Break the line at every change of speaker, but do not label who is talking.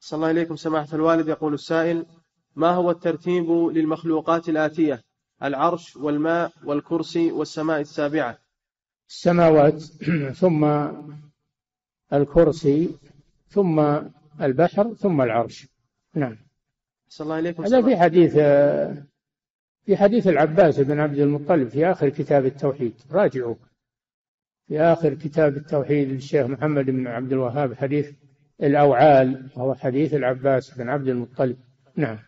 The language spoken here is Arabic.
صلى الله إليكم سماحة الوالد. يقول السائل: ما هو الترتيب للمخلوقات الآتية: العرش والماء والكرسي والسماء السابعة؟
السماوات ثم الكرسي ثم البحر ثم العرش. نعم.
صلى الله إليكم
هذا في حديث العباس بن عبد المطلب في آخر كتاب التوحيد، راجعوا في آخر كتاب التوحيد للشيخ محمد بن عبد الوهاب، حديث الأوعال، وهو حديث العباس بن عبد المطلب. نعم.